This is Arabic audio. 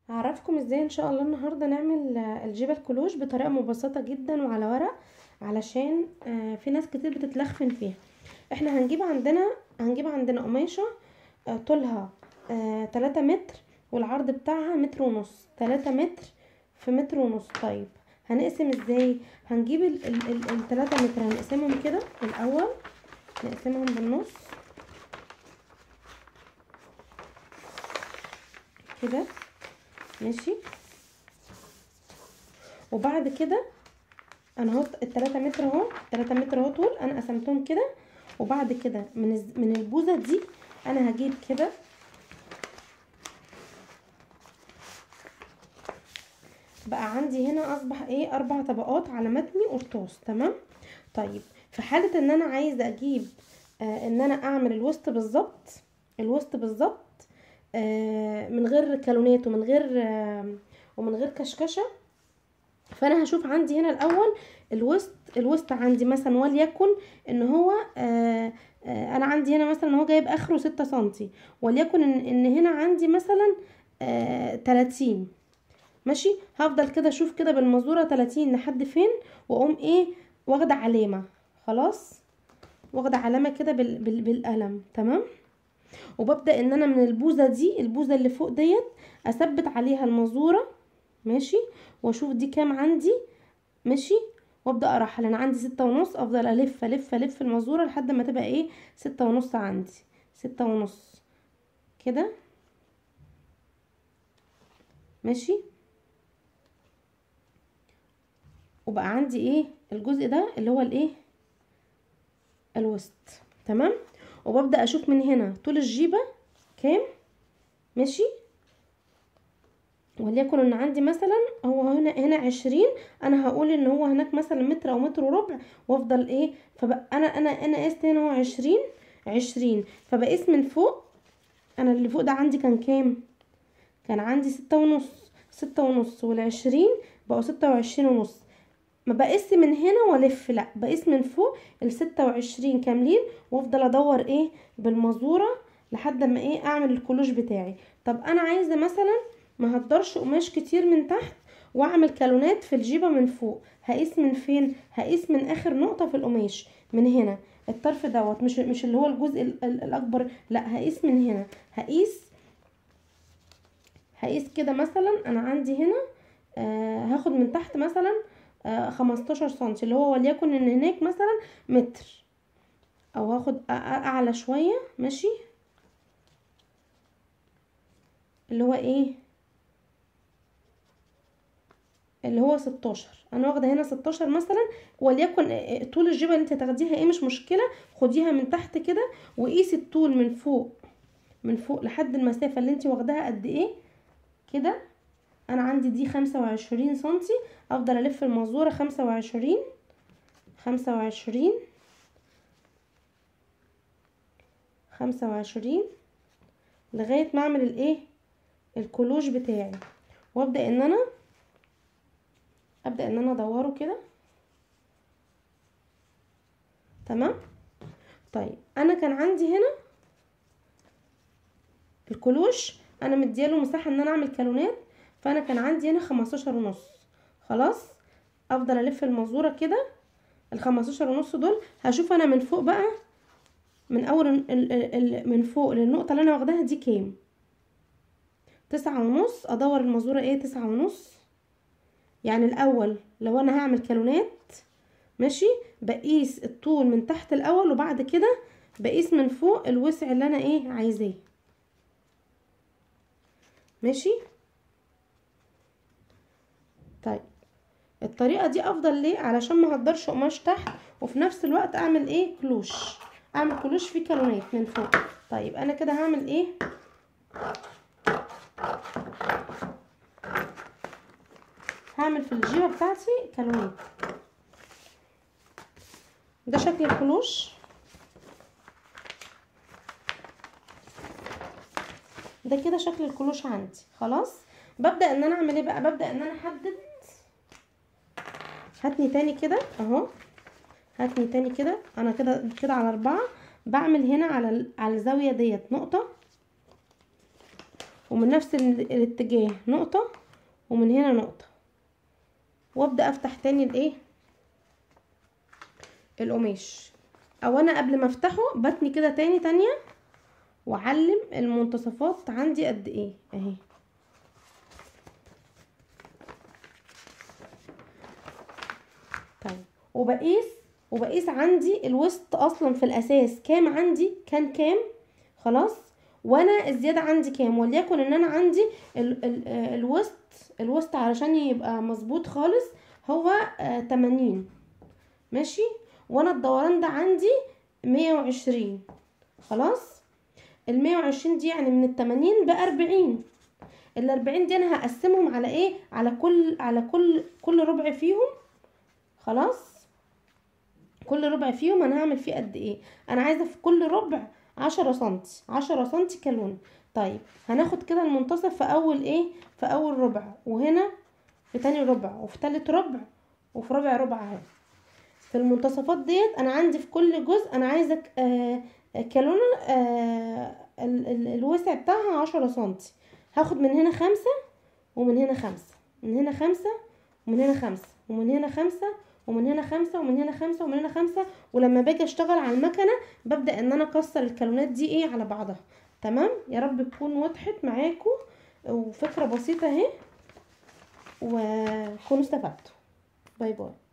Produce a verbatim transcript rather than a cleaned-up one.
هعرفكم ازاي ان شاء الله النهارده نعمل آه، الجبل كلوش بطريقه مبسطه جدا وعلى ورق. علشان آه، في ناس كتير بتتلخفن فيها. احنا هنجيب عندنا هنجيب عندنا قماشه، آه، طولها آه، تلاتة متر، والعرض بتاعها متر ونص. تلاتة متر في متر ونص. طيب هنقسم ازاي؟ هنجيب ال ال ال التلاتة متر، هنقسمهم كده الاول، نقسمهم بالنص كده. ماشي. وبعد كده انا اهو التلاتة متر اهو، التلاتة متر اهو طول، انا قسمتهم كده. وبعد كده من الز- من البوزة دي انا هجيب كده، بقى عندي هنا اصبح ايه، اربع طبقات على متني قرطاس. تمام. طيب في حالة ان انا عايزة اجيب آه ان انا اعمل الوسط بالظبط، الوسط بالظبط، آه من غير كالونات ومن غير آه ومن غير كشكشة. فانا هشوف عندي هنا الاول الوسط. الوسط عندي مثلا وليكن ان هو آه آه انا عندي هنا مثلا ان هو جايب اخره ستة سنتي، وليكن ان, إن هنا عندي مثلا آه تلاتين. ماشي. هفضل كده اشوف كده بالمزورة تلاتين لحد فين، واقوم ايه، واخده علامة. خلاص، واخده علامة كده بال بال بالقلم. تمام. وببدأ ان انا من البوزة دي، البوزة اللي فوق ديت، اثبت عليها المزورة. ماشي. واشوف دي كام عندي. ماشي. وابدا ارحل، انا عندي ستة ونص، افضل الف الف الف المزوره لحد ما تبقى ايه، ستة ونص عندي. ستة ونص كده. ماشي. وبقى عندي ايه، الجزء ده اللي هو الايه، الوسط. تمام. وببدا اشوف من هنا طول الجيبه كام. ماشي. وليكن ان عندي مثلا هو هنا هنا عشرين، انا هقول ان هو هناك مثلا متر او متر وربع، وافضل ايه. فبقى انا انا انا قست هنا هو عشرين، عشرين. فبقيس من فوق. انا اللي فوق ده عندي كان كام؟ كان عندي ستة ونص. ستة ونص والعشرين بقوا ستة وعشرين ونص. ما بقيس من هنا والف، لا بقيس من فوق الستة وعشرين كاملين، وافضل ادور ايه بالمزورة لحد ما ايه اعمل الكلوش بتاعي. طب انا عايزة مثلا ما هقدرش قماش كتير من تحت واعمل كالونات في الجيبة من فوق، هقيس من فين؟ هقيس من اخر نقطة في القماش، من هنا الطرف دوت، مش مش اللي هو الجزء ال- ال- الاكبر، لا هقيس من هنا. هقيس هقيس كده مثلا انا عندي هنا آه هاخد من تحت مثلا آه خمستاشر سنتي، اللي هو وليكن ان هناك مثلا متر، او هاخد أ- أ- اعلى شوية. ماشي. اللي هو ايه، اللي هو ستاشر. انا واخده هنا ستاشر مثلا، وليكن آه، آه، طول الجبل اللي انت تاخديها ايه مش مشكله، خديها من تحت كده وقيسي الطول من فوق، من فوق لحد المسافه اللي انت واخداها قد ايه كده. انا عندي دي خمسة وعشرين سنتي، افضل الف المزوره خمسة وعشرين، خمسة وعشرين، خمسة وعشرين، لغاية ما اعمل الايه، الكلوش بتاعي. وابدأ ان انا ابدأ ان انا ادوره كده. تمام. طيب انا كان عندي هنا الكلوش، انا مدياله مساحة ان انا اعمل كالونات، فانا كان عندي هنا خمستاشر ونص. خلاص. افضل الف المزورة كده. الخمستاشر ونص دول هشوف انا من فوق بقى، من اول ال ال ال من فوق للنقطة اللي انا واخداها دي كام. تسعة ونص. ادور المزورة ايه، تسعة ونص. يعني الاول لو انا هعمل كالونات، ماشي، بقيس الطول من تحت الاول، وبعد كده بقيس من فوق الوسع اللي انا ايه عايزاه. ماشي. طيب الطريقه دي افضل ليه؟ علشان ما اقدرش قماش تحت، وفي نفس الوقت اعمل ايه، كلوش، اعمل كلوش فيه كالونات من فوق. طيب انا كده هعمل ايه، هعمل في الجيبه بتاعتي كالونات. ده شكل الكلوش، ده كده شكل الكلوش عندي. خلاص. ببدأ ان انا اعمل ايه بقى، ببدأ ان انا احدد. هاتني تاني كده اهو، هاتني تاني كده. انا كده كده على اربعة، بعمل هنا على ال- على الزاوية ديت نقطة، ومن نفس ال- الاتجاه نقطة، ومن هنا نقطة، وابدأ افتح تاني الايه القماش. او انا قبل ما افتحه بتني كده تاني تانية، واعلم المنتصفات عندي قد ايه اهي. طيب وبقيس وبقيس عندي الوسط اصلا في الاساس كام، عندي كان كام خلاص، وانا الزياده عندي كام، وليكن ان انا عندي ال ال آه، الوسط الوسط علشان يبقى مظبوط خالص هو آه تمانين ماشي، وانا الدوران ده عندي مية وعشرين خلاص. المية وعشرين دي يعني من التمانين بأربعين، الأربعين دي انا هقسمهم على ايه، على كل على كل كل ربع فيهم خلاص. كل ربع فيهم انا هعمل فيه قد ايه، انا عايزه في كل ربع عشرة سنتي، عشرة سنتي كالون. طيب هناخد كده المنتصف في اول ايه، في اول ربع، وهنا في تاني ربع، وفي تالت ربع، وفي رابع ربع اهي. في المنتصفات ديت انا عندي في كل جزء انا عايزه آه كالون، آه ال ال الوسع بتاعها عشرة سنتي. هاخد من هنا خمسة، ومن هنا خمسة، من هنا خمسة، ومن هنا خمسة، ومن هنا خمسة، ومن هنا خمسة، ومن هنا خمسة، ومن هنا خمسة. ولما باجي اشتغل على المكنة ببدأ ان انا اكسر الكالونات دي ايه على بعضها. تمام، يا رب تكون وضحت معاكم وفكرة بسيطة اهي، وكونوا استفدتوا. باي باي.